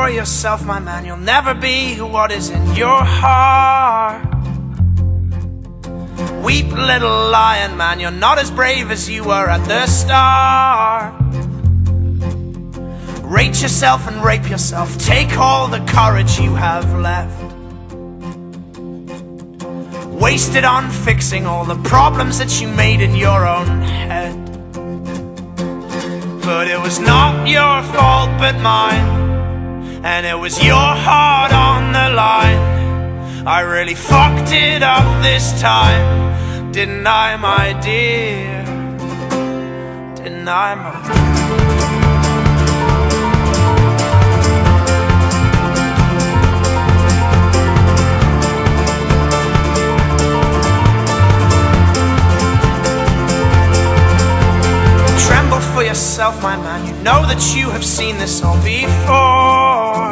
for yourself, my man. You'll never be what is in your heart. Weep, little lion man, you're not as brave as you were at the start. Rate yourself and rape yourself. Take all the courage you have left. Waste it on fixing all the problems that you made in your own head. But it was not your fault but mine, and it was your heart on the line. I really fucked it up this time, didn't I, my dear? Didn't I, my... Tremble for yourself, my man. You know that you have seen this all before.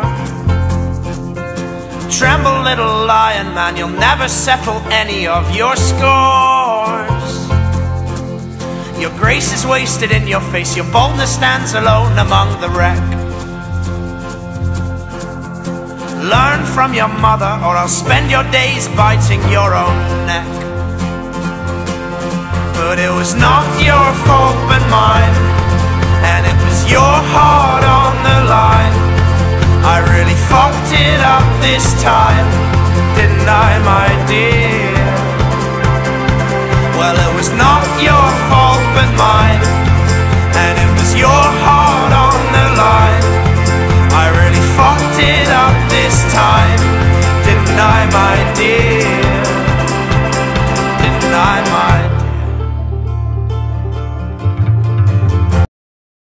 Tremble, little lion man. You'll never settle any of your scores. Your grace is wasted in your face. Your boldness stands alone among the wreck. Learn from your mother, or I'll spend your days biting your own neck. But it was not your fault but mine, and it was your heart on the line. I really fucked it up this time, didn't I, my dear?